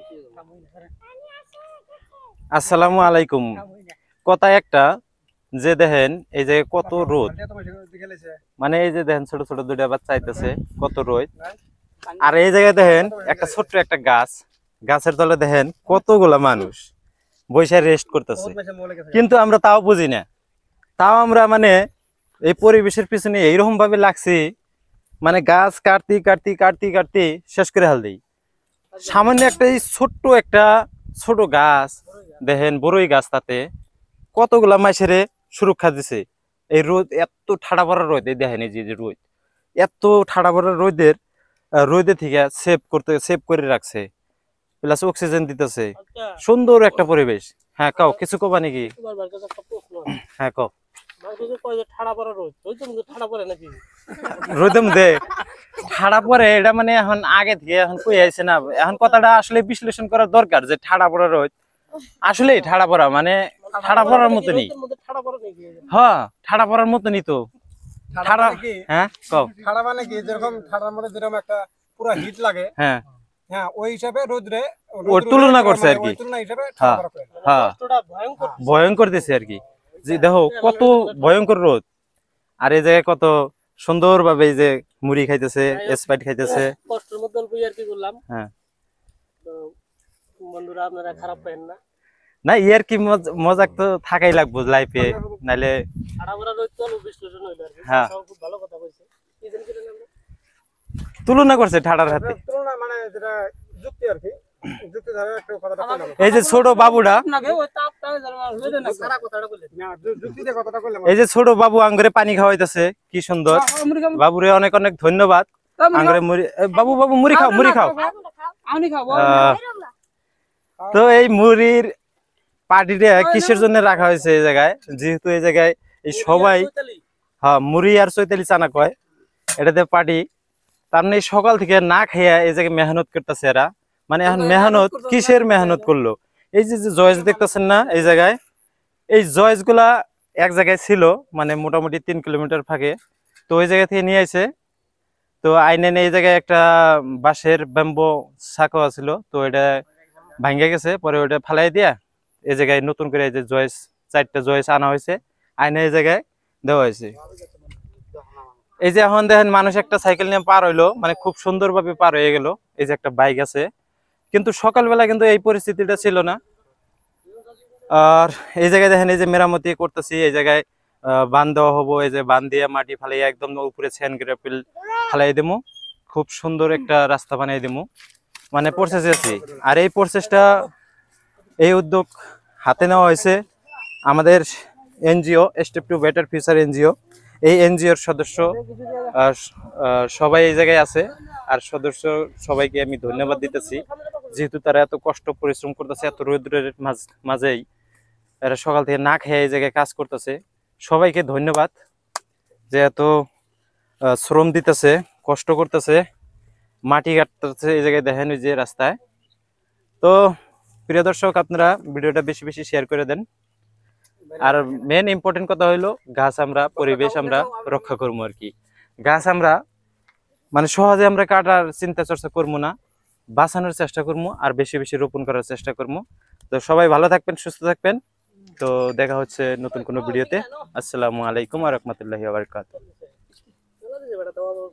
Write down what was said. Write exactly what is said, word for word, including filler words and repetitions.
আসসালামু আলাইকুম। কথা একটা যে দেখেন এই যে কত রোদ, মানে এই যে দেখেন ছোট ছোট দুইটা বাচ্চা আইতেছে, কত রোদ। আর এই জায়গায় দেখেন একটা ছোট্ট একটা গাছ, গাছের তলে দেখেন কতগুলা মানুষ বসে রেস্ট করতেছে, কিন্তু আমরা তাও বুঝি না। তাও আমরা মানে এই পরিবেশের পিছনে এইরকম ভাবে লাগছি, মানে গাছ কাটতি কাটতি কাটতি কাটতি শেষ করে হাল দিই। সামান্য একটা এই ছোট্ট একটা ছোট গাছ দেখেন, বড়ই গাছ, তাতে কতগুলা মাইসেরে সুরক্ষা দিছে। এই রোদ, এত ঠাড়া পড়া রোদ, এই দেখেন এই যে রোদ, এত ঠাড়া পড়া রোদের রোদে থেকে সেভ করতে সেভ করে রাখছে, প্লাস অক্সিজেন দিতেছে, সুন্দর একটা পরিবেশ। হ্যাঁ কাও কিছু কবা নাকি? হ্যাঁ কও। রোদে মধ্যে ঠাড়া পড়ে, এটা মানে এখন আগে থেকে এখন কই আইছে না, এখন কথাটা আসলে বিশ্লেষণ করার দরকার যে ঠাড়া পড়া রোদ আসলে ঠাড়া পড়া মানে ঠাড়া পড়ার মতনই। হ্যাঁ ঠাড়া পড়ার মতনই তো ঠাড়া। হ্যাঁ কও। ঠাড়া মানে কি, যেরকম ঠাড়ার মধ্যে যেরকম একটা পুরো হিট লাগে, হ্যাঁ হ্যাঁ ওই হিসাবে রোদরে ওর তুলনা করছে আর কি। তুলনা হিসাবে হ্যাঁ হ্যাঁ ভয়ঙ্কর দিছে আর কি। যে দেখো কত ভয়ঙ্কর রোদ, আর এই জায়গায় কত সুন্দর ভাবে এই যে মুড়ি খাইতেছে, স্প্রাইট খাইতেছে। কষ্টের মধ্যে অল্প আর কি করলাম। হ্যাঁ তো বন্ধুরা আপনারা খারাপ পাবেন না। না ইয়ার কি মজাক তো থাকাই লাগবো লাইফে, নাইলে হ্যাঁ খুব ভালো কথা কইছে। কি জানি কি নাম? তুলনা করছে ঠাড়ার হাতে। তুলনা মানে যেটা যুক্তি আর কি, যুক্তি ধরে একটা কথাটা কইলাম। এই যে ছোট বাবুটা, নাকি ওই তাপটা হইছে না, সারা কথাটা কইলে না যুক্তি দিয়ে কথাটা কইলাম। এই যে ছোট বাবু আঙ্গুরে পানি খাওয়াইতেছে, কি সুন্দর। বাবুরে অনেক অনেক ধন্যবাদ। আঙ্গুরে মুড়ি, বাবু বাবু মুড়ি খাও, মুড়ি খাও। আমি খাবো। তো এই মুড়ির পার্টিটা কিসের জন্য রাখা হয়েছে এই জায়গায়, যেহেতু এই জায়গায় এই সবাই হ্যাঁ মুড়ি আর চৈতালি চানা কয়, এটাতে পার্টি। তার মানে সকাল থেকে না খেয়ে এই জায়গায় মেহনত করতেছে এরা। মানে এখন মেহনত কিসের মেহনত করলো, এই যে জয়েস দেখতেছেন না এই জায়গায়, এই জয়েস গুলা এক জায়গায় ছিল, মানে মোটামুটি তিন কিলোমিটার ফাঁকে। তো ওই জায়গা থেকে নিয়ে আসে, তো আইনে এই জায়গায় একটা বাঁশের ব্যাম্বো শাখা ছিল, তো এটা ভাঙ্গে গেছে, পরে ওটা ফালাই দিয়া এই জায়গায় নতুন করে এই যে জয়েস, চারটা জয়েস আনা হয়েছে, আইনে এই জায়গায় দেওয়া হয়েছে। এই যে এখন দেখেন মানুষ একটা সাইকেল নিয়ে পার হইলো, মানে খুব সুন্দরভাবে পার হয়ে গেল। এই যে একটা বাইক আছে, কিন্তু সকালবেলা কিন্তু এই পরিস্থিতিটা ছিল না। আর এই জায়গায় দেখেন এই যে মেরামতি করতেছি, এই জায়গায় বান দেওয়া হবো, এই যে বান দিয়ে মাটি ফালাইয়া একদম উপরে স্যান্ড গ্রাভেল ফালাই দেবো, খুব সুন্দর একটা রাস্তা বানিয়ে দেবো, মানে প্রসেস আছে। আর এই প্রসেসটা, এই উদ্যোগ হাতে নেওয়া হয়েছে আমাদের NGO step to better future NGO. এই এনজিওর সদস্য সবাই এই জায়গায় আছে, আর সদস্য সবাইকে আমি ধন্যবাদ দিতেছি, যেহেতু তারা এত কষ্ট পরিশ্রম করতেছে, এত রৌদ্রের মাঝেই এরা সকাল থেকে না খেয়ে এই জায়গায় কাজ করতেছে। সবাইকে ধন্যবাদ যে এত শ্রম দিতেছে, কষ্ট করতেছে, মাটি কাটতেছে এই জায়গায় দেখেন ওই যে রাস্তায়। তো প্রিয় দর্শক, আপনারা ভিডিওটা বেশি বেশি শেয়ার করে দেন। আর মেন ইম্পর্টেন্ট কথা হইলো গাছ আমরা, পরিবেশ আমরা রক্ষা করবো আর কি। গাছ আমরা মানে সহজে আমরা কাটার চিন্তা চর্চা করবো না, বাঁচানোর চেষ্টা করবো, আর বেশি বেশি রোপণ করার চেষ্টা করবো। তো সবাই ভালো থাকবেন, সুস্থ থাকবেন। তো দেখা হচ্ছে নতুন কোনো ভিডিওতে। আসসালামু আলাইকুম ওয়া রাহমাতুল্লাহি ওয়া বারাকাতুহু।